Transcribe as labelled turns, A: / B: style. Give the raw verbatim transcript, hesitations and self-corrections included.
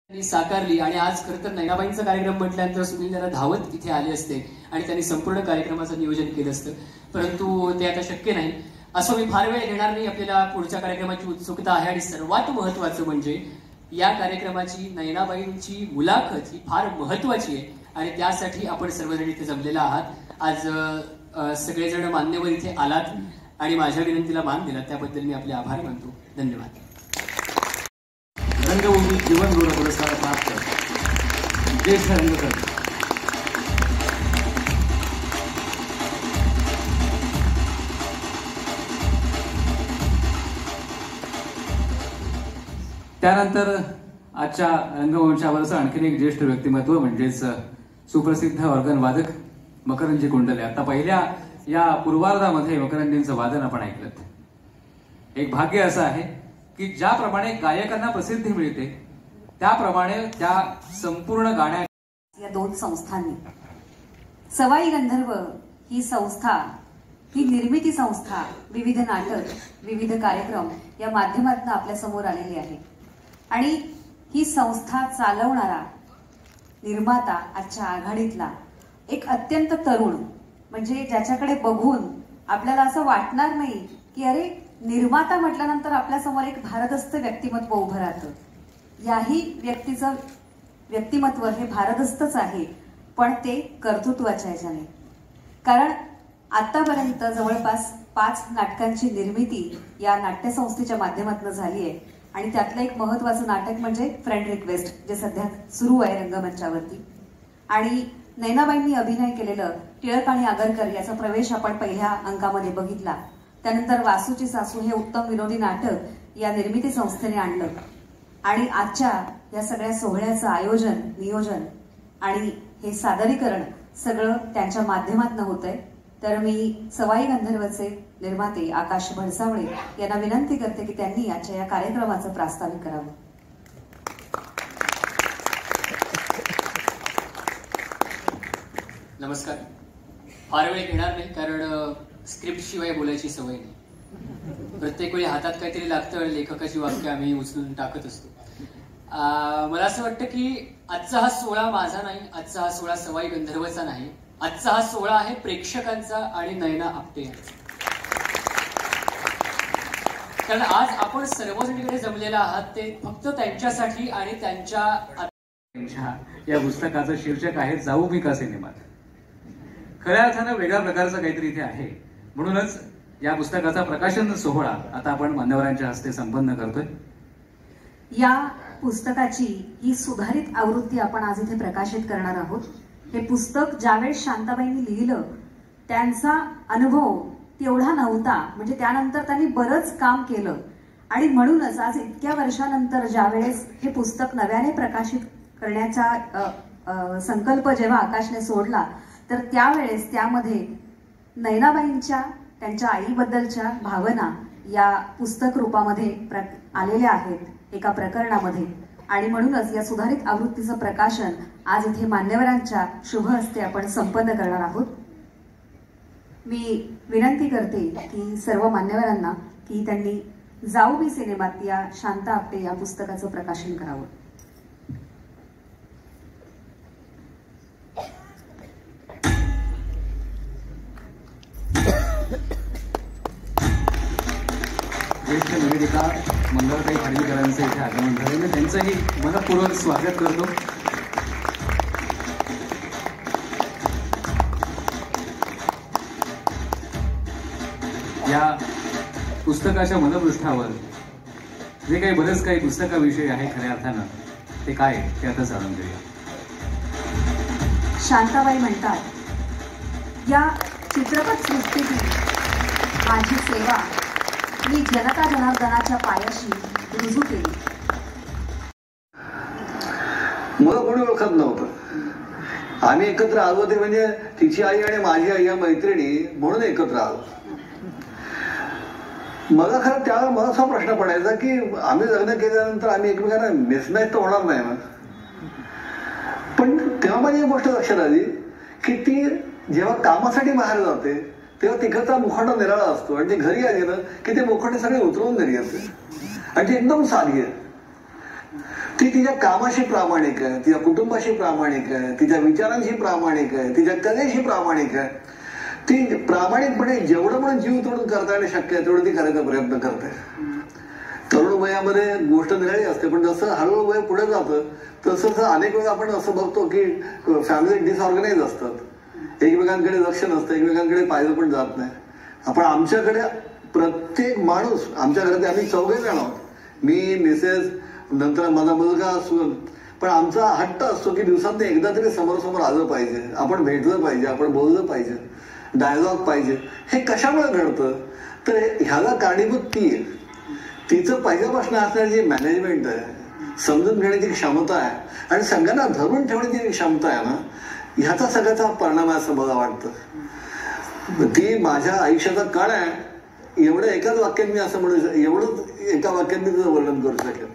A: साकारली आणि आज खरं तर नैनाबाईंचा कार्यक्रम म्हटल्यानंतर सुनील जरा धावत इथे आले असते आणि त्यांनी संपूर्ण कार्यक्रमाचं नियोजन केलं असतं, परंतु ते आता शक्य नाही. असं मी फार वेळ घेणार नाही. आपल्याला पुढच्या कार्यक्रमाची उत्सुकता आहे आणि सर्वात महत्त्वाचं म्हणजे या कार्यक्रमाची नैनाबाईंची मुलाखत ही फार महत्त्वाची आहे आणि त्यासाठी आपण सर्वजण इथे जमलेला आहात. आज सगळेजण मान्यवर इथे आलात आणि माझ्या विनंतीला मान दिलात त्याबद्दल मी आपले आभार मानतो. धन्यवाद.
B: रंगभूमी जीवन गौरव पुरस्कार प्राप्त ज्येष्ठ रंगकर्मी त्यानंतर आजच्या रंगमंचावरचं आणखीन एक ज्येष्ठ व्यक्तिमत्व म्हणजेच सुप्रसिद्ध ऑर्गन वादक मकरंदजी कुंडले. आता पहिल्या या पूर्वार्धामध्ये मकरंदजींचं वादन आपण ऐकलं. एक भाग्य असं आहे की ज्याप्रमाणे गायकांना प्रसिद्धी मिळते त्याप्रमाणे त्या संपूर्ण गाण्या
C: या दोन संस्थांनी सवाई गंधर्व ही संस्था, ही निर्मिती संस्था विविध नाटक, विविध कार्यक्रम या माध्यमातून आपल्या समोर आलेली आहे आणि ही संस्था चालवणारा निर्माता आजच्या आघाडीतला एक अत्यंत तरुण, म्हणजे ज्याच्याकडे बघून आपल्याला असं वाटणार नाही की अरे निर्माता म्हटल्यानंतर आपल्यासमोर एक भारदस्त व्यक्तिमत्व उभं राहतं. याही व्यक्तीचं व्यक्तिमत्व हे भारदस्तच आहे, पण ते कर्तृत्वाच्या ह्याच्याने. कारण आतापर्यंत जवळपास पाच नाटकांची निर्मिती या नाट्यसंस्थेच्या माध्यमातून झाली आहे आणि त्यातलं एक महत्वाचं नाटक म्हणजे फ्रेंड रिक्वेस्ट, जे सध्या सुरू आहे रंगमंचावरती. आणि नैनाबाईंनी अभिनय केलेलं टिळक आणि आगरकर याचा प्रवेश आपण पहिल्या अंकामध्ये बघितला. त्यानंतर वासूची सासू हे उत्तम विनोदी नाटक या निर्मिती संस्थेने आणलं आणि आजच्या या सगळ्या सोहळ्याचं आयोजन, नियोजन आणि हे सादरीकरण सगळं त्यांच्या माध्यमातून होतंय. तर मी सवाई गंधर्वचे निर्माते आकाश भडसावळे यांना विनंती करते की त्यांनी आजच्या या कार्यक्रमाचं प्रास्ताविक करावं.
A: नमस्कार. फार वेळ घेणार नाही कारण स्क्रिप्ट शिवाय बोलायची सवय नाही. प्रत्येक वेळी हातात काहीतरी लागतं आणि लेखकाची वाक्य आम्ही उचलून टाकत असतो. मला असं वाटतं की आजचा हा सोहळा माझा नाही, आजचा हा सोहळा सवाई गंधर्वचा नाही, आजचा हा सोहळा आहे प्रेक्षकांचा आणि नयना आपटे यांचा. कारण आज आपण सर्वजणीकडे जमलेला आहात ते फक्त त्यांच्यासाठी आणि त्यांच्या
B: या पुस्तकाचं शीर्षक आहे जाऊ मी का सिनेमात. खऱ्या अर्थानं वेगळ्या प्रकारचं काहीतरी इथे आहे, म्हणूनच या पुस्तकाचा प्रकाशन सोहळा आता आपण मान्यवरांच्या हस्ते संपन्न करतोय.
C: या पुस्तकाची ही सुधारित आवृत्ती आपण आज इथे प्रकाशित करणार आहोत. हे पुस्तक ज्यावेळेस शांताबाईंनी लिहिलं त्यांचा अनुभव तेवढा नव्हता, म्हणजे त्यानंतर त्यांनी बरंच काम केलं आणि म्हणूनच आज इतक्या वर्षानंतर ज्यावेळेस हे पुस्तक नव्याने प्रकाशित करण्याचा संकल्प जेव्हा आकाशने सोडला तर त्यावेळेस त्यामध्ये नैनाबाईंच्या, त्यांच्या आईबद्दलच्या भावना या पुस्तक रूपामध्ये आलेल्या आहेत एका प्रकरणामध्ये. आणि म्हणूनच या सुधारित आवृत्तीचं प्रकाशन आज इथे मान्यवरांच्या शुभ हस्ते आपण संपन्न करणार आहोत. मी विनंती करते की सर्व मान्यवरांना की त्यांनी जाऊ मी सिनेमात या शांता आपटे या पुस्तकाचं प्रकाशन करावं.
B: ज्येष्ठ निवेदिका मंगळताई खाडीकरांचं इथे आगमन झाले, मी त्यांचंही मनपूर्वक स्वागत करतो. या पुस्तकाच्या मनपृष्ठावर जे काही बरेच काही पुस्तकाविषयी आहे खऱ्या अर्थानं ते काय ते आता जाणून घेऊया.
C: शांताबाई म्हणतात, या चित्रपट सृष्टीतील माझी सेवा मी जनता जनार्दनाच्या पायाशी रुजू केली.
D: मला कोणी ओळखत नव्हतं. आम्ही एकत्र आलो ते म्हणजे तिची आई आणि माझी आई या मैत्रिणी म्हणून एकत्र आलो. मला खरं त्यावेळेला मला असा प्रश्न पडायचा की आम्ही लग्न केल्यानंतर आम्ही एकमेकांना मिसमॅच तर होणार नाही ना. पण तेव्हा माझी एक गोष्ट लक्षात आली की ती जेव्हा कामासाठी बाहेर जाते तेव्हा तिकडचा मुखवटा निराळा असतो आणि ते घरी आले ना की ते मुखवटे सगळे उतरवून घरी येते आणि ती एकदम साधी आहे. ती तिच्या कामाशी प्रामाणिक आहे, तिच्या कुटुंबाशी प्रामाणिक आहे, तिच्या विचारांशी प्रामाणिक आहे, तिच्या कलेशी प्रामाणिक आहे. ती प्रामाणिकपणे जेवढं पण जीव तोडून करता येणं शक्य आहे तेवढं ती करायचा प्रयत्न करते. तरुण वयामध्ये गोष्ट निराळी असते, पण जसं हळूहळू वय पुढे जातं तसं अनेक वेळा आपण असं बघतो की फॅमिली डिसऑर्गनाईज असतात, एकमेकांकडे लक्ष नसतं, एकमेकांकडे पाहिलं पण जात नाही. आपण आमच्याकडे प्रत्येक माणूस, आमच्या घरात आम्ही चौघे जण आहोत, मी, मिसेस, नंतर माझा मुलगा असून, पण आमचा हट्ट असतो की दिवसात एकदा तरी समोर समोर आलं पाहिजे, आपण भेटलं पाहिजे, आपण बोललं पाहिजे, डायलॉग पाहिजे. हे कशामुळे घडतं तर ह्याला कारणीभूत ती आहे. तिचं पहिल्यापासून असणारी जी मॅनेजमेंट आहे, समजून घेण्याची क्षमता आहे आणि सगळ्यांना धरून ठेवण्याची क्षमता आहे ना, ह्याचा सगळ्याचा परिणाम आहे असं मला वाटतं. ती माझ्या आयुष्याचा काळ आहे एवढं एकाच वाक्यात मी असं म्हणू एवढं एका वाक्यात मी तुझं वर्णन करू शकेन.